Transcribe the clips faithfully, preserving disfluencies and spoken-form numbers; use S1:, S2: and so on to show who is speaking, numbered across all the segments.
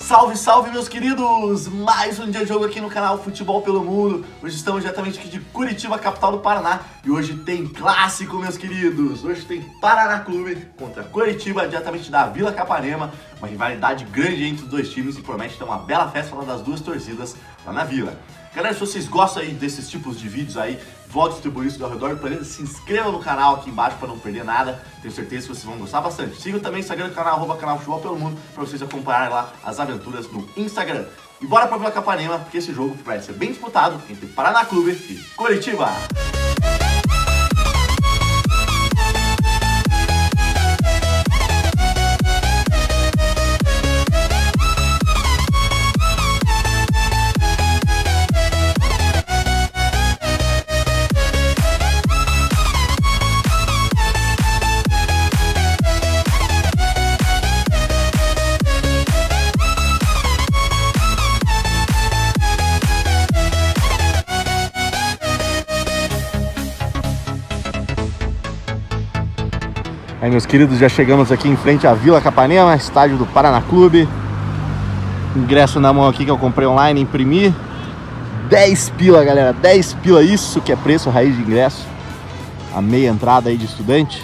S1: Salve, salve, meus queridos! Mais um dia de jogo aqui no canal Futebol pelo Mundo. Hoje estamos diretamente aqui de Curitiba, capital do Paraná. E hoje tem clássico, meus queridos. Hoje tem Paraná Clube contra Curitiba, diretamente da Vila Capanema. Uma rivalidade grande entre os dois times e promete ter uma bela festa lá das duas torcidas lá na Vila. Galera, se vocês gostam aí desses tipos de vídeos aí, volte a distribuir isso ao redor do planeta, se inscreva no canal aqui embaixo para não perder nada. Tenho certeza que vocês vão gostar bastante. Sigam também o Instagram do canal, arroba canal Futebol pelo Mundo, para vocês acompanharem lá as aventuras no Instagram. E bora pra Vila Capanema, porque esse jogo vai ser bem disputado entre Paraná Clube e Curitiba. Aí, meus queridos, já chegamos aqui em frente à Vila Capanema, estádio do Paraná Clube. Ingresso na mão aqui que eu comprei online, imprimi. dez pila, galera, dez pila, isso que é preço raiz de ingresso. A meia entrada aí de estudante.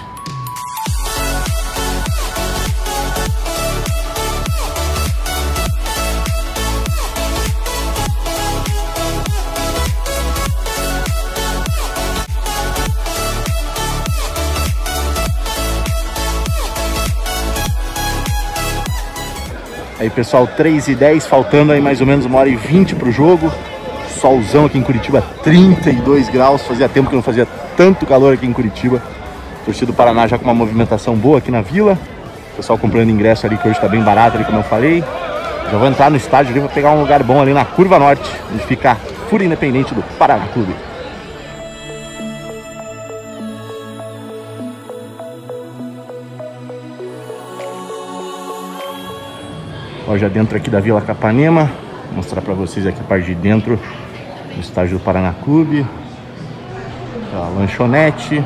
S1: Aí, pessoal, três e dez, faltando aí mais ou menos uma hora e vinte pro jogo. Solzão aqui em Curitiba, trinta e dois graus. Fazia tempo que não fazia tanto calor aqui em Curitiba. Torcida do Paraná já com uma movimentação boa aqui na Vila. Pessoal comprando ingresso ali, que hoje tá bem barato ali, como eu falei. Já vou entrar no estádio ali, vou pegar um lugar bom ali na Curva Norte, onde fica a Fúria Independente do Paraná Clube. Ó, já dentro aqui da Vila Capanema, vou mostrar para vocês aqui a parte de dentro do estádio do Paraná Clube. A lanchonete,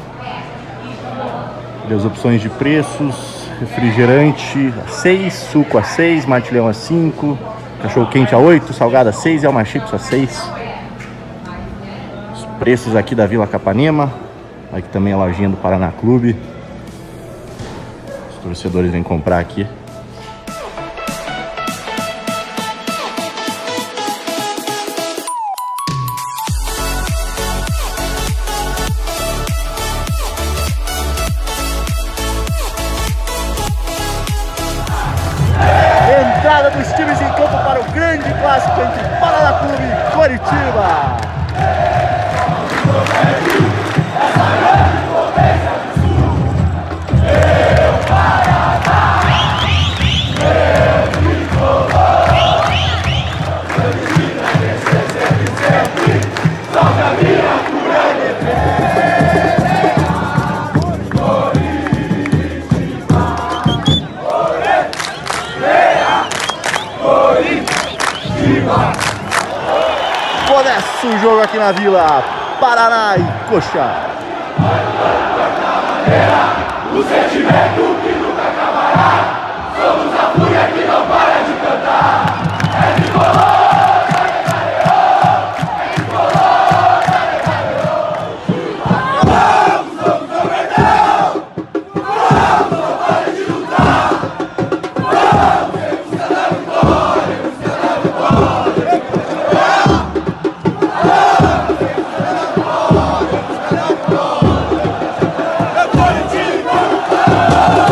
S1: as opções de preços: refrigerante a seis, suco a seis, Martilhão a cinco, cachorro quente a oito, salgado a seis e alma chips a seis. Os preços aqui da Vila Capanema. Aqui também a lojinha do Paraná Clube. Os torcedores vêm comprar aqui. Entrada dos times em campo para o grande clássico entre Paraná Clube e Curitiba. Começa o jogo aqui na Vila, Paraná e Coxa. O sentimento que nunca acabará. Somos a fúria que não para de cantar. É tricolor, é tricolor, é vamos, vamos, não perdão. Vamos, não para de lutar. Vamos, em busca da vitória, em busca da vitória. Curitiba!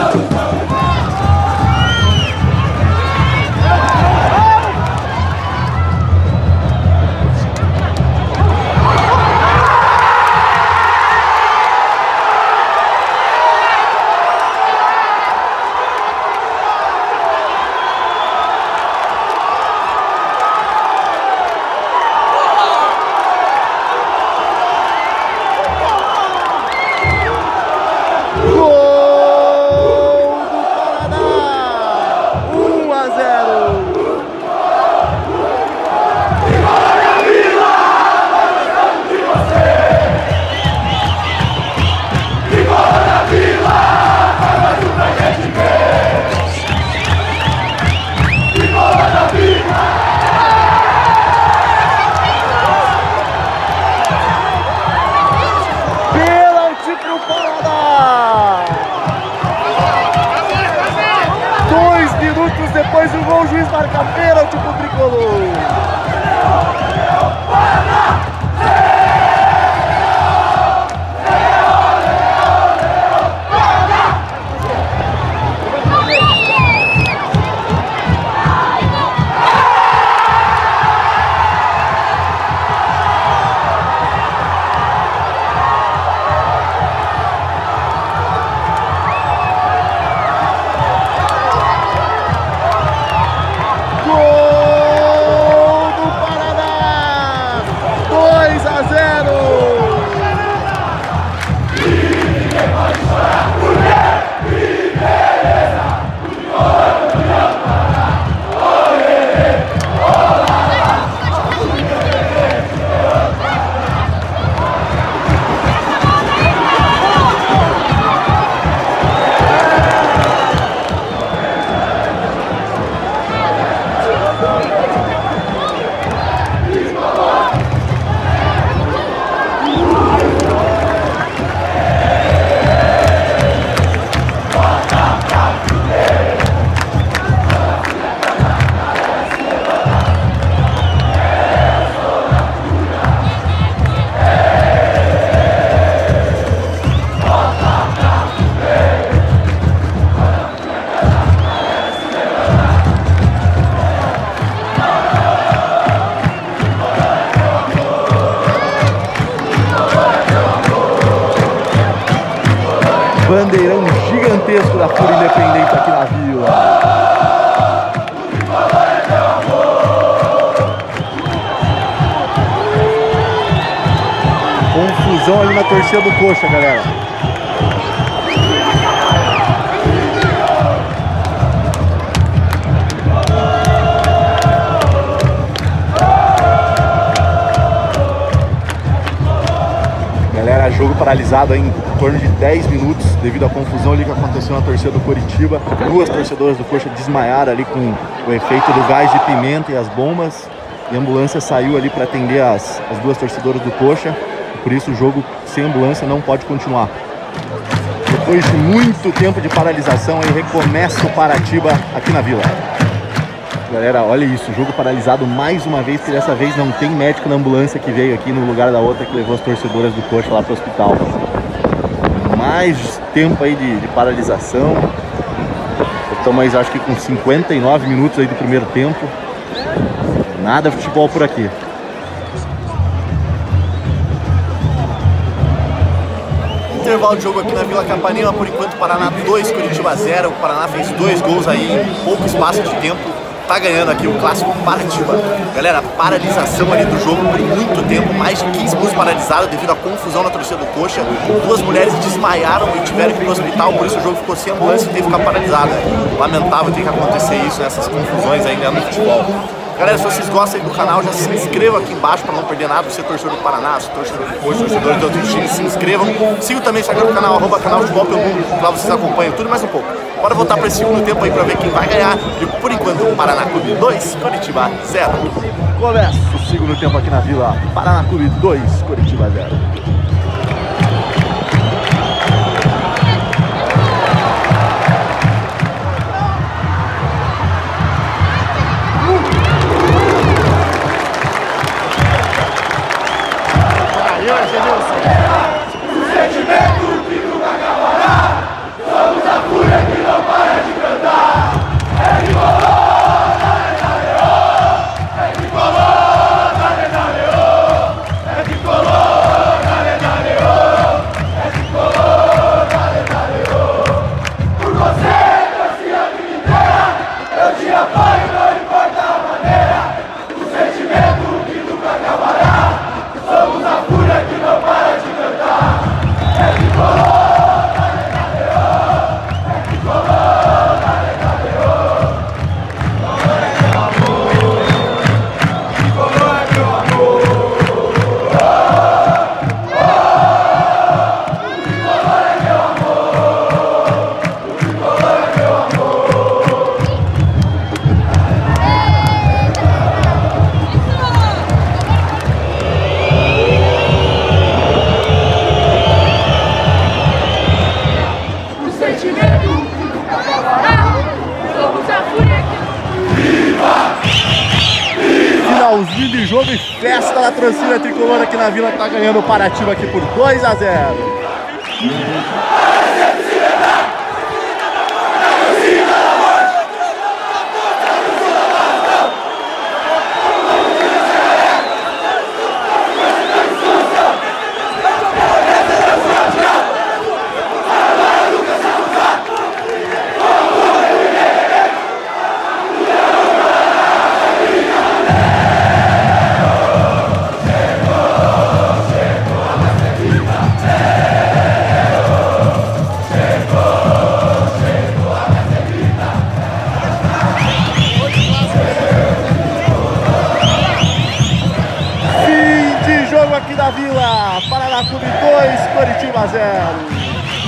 S1: Depois do gol, o juiz marca pênalti pro tricolor. Bandeirão gigantesco da Fúria Independente aqui na Vila. Confusão ali na torcida do Coxa, galera. Galera, jogo paralisado aí em torno de dez minutos devido à confusão ali que aconteceu na torcida do Coritiba. Duas torcedoras do Coxa desmaiaram ali com o efeito do gás de pimenta e as bombas. E a ambulância saiu ali para atender as, as duas torcedoras do Coxa. Por isso o jogo sem ambulância não pode continuar. Depois de muito tempo de paralisação, aí recomeça o Paratiba aqui na Vila. Galera, olha isso, jogo paralisado mais uma vez, que dessa vez não tem médico na ambulância que veio aqui no lugar da outra que levou as torcedoras do Coxa lá para o hospital. Mais tempo aí de, de paralisação. Estamos aí, acho que com cinquenta e nove minutos aí do primeiro tempo. Nada futebol por aqui. Intervalo de jogo aqui na Vila Capanema, por enquanto Paraná dois, Curitiba zero. O Paraná fez dois gols aí em pouco espaço de tempo. Tá ganhando aqui o clássico Paratiba. Galera, paralisação ali do jogo por muito tempo, mais de quinze minutos paralisado devido à confusão na torcida do Coxa. Duas mulheres desmaiaram e tiveram que ir pro hospital, por isso o jogo ficou sem ambulância e teve que ficar paralisado. Lamentável ter que acontecer isso, nessas confusões ainda no futebol. Galera, se vocês gostam aí do canal, já se inscrevam aqui embaixo para não perder nada. Você torcedor do Paraná, se torcedor do Coxa, torcedor de outros times, se inscrevam. Sigam também o Instagram do canal, arroba canal Futebol pelo Mundo, lá vocês acompanham tudo e mais um pouco. Bora voltar para esse segundo tempo aí para ver quem vai ganhar. E por enquanto, o Paraná Clube dois, Curitiba zero. Começa o segundo tempo aqui na Vila. Paraná Clube dois, Curitiba zero.
S2: É tricolor,
S1: jogo e festa da torcida tricolor aqui na Vila, tá ganhando o Paraty aqui por dois a zero. Aqui da Vila, Paraná Clube dois, Coritiba zero.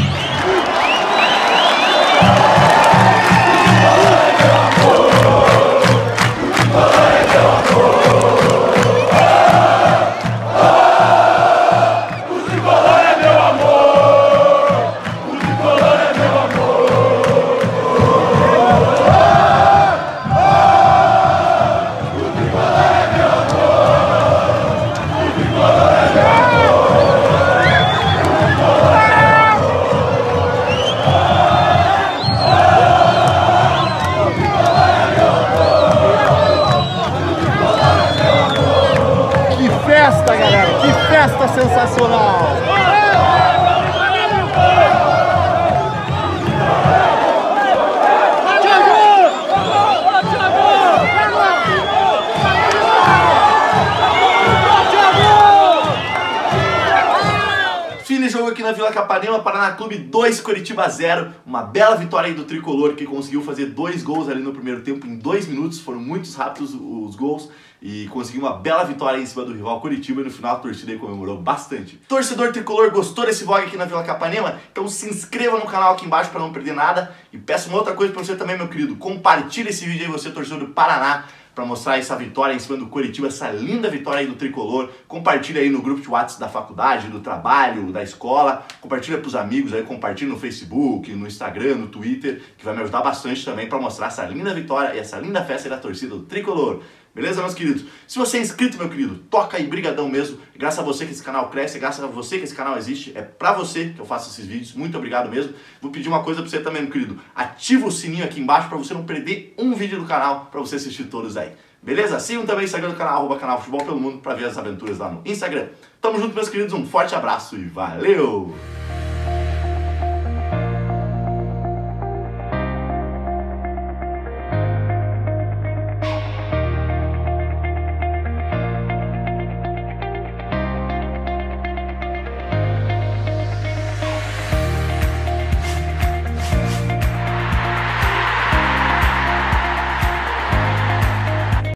S1: Festa, galera, que festa sensacional! Fim de jogo aqui na Vila Capanema, Paraná Clube dois, Coritiba zero. Uma bela vitória aí do tricolor, que conseguiu fazer dois gols ali no primeiro tempo em dois minutos. Foram muito rápidos os gols e conseguiu uma bela vitória aí em cima do rival Coritiba, e no final a torcida aí comemorou bastante. Torcedor tricolor, gostou desse vlog aqui na Vila Capanema? Então se inscreva no canal aqui embaixo para não perder nada. E peço uma outra coisa para você também, meu querido: compartilhe esse vídeo aí, você torcedor do Paraná, para mostrar essa vitória em cima do Coritiba, essa linda vitória aí do tricolor. Compartilha aí no grupo de WhatsApp da faculdade, do trabalho, da escola. Compartilha pros amigos aí, compartilha no Facebook, no Instagram, no Twitter, que vai me ajudar bastante também para mostrar essa linda vitória e essa linda festa aí da torcida do tricolor. Beleza, meus queridos? Se você é inscrito, meu querido, toca aí, brigadão mesmo. Graças a você que esse canal cresce, graças a você que esse canal existe. É pra você que eu faço esses vídeos. Muito obrigado mesmo. Vou pedir uma coisa pra você também, meu querido. Ativa o sininho aqui embaixo pra você não perder um vídeo do canal, pra você assistir todos aí. Beleza? Sigam também o Instagram do canal, arroba canal Futebol pelo Mundo, pra ver as aventuras lá no Instagram. Tamo junto, meus queridos. Um forte abraço e valeu!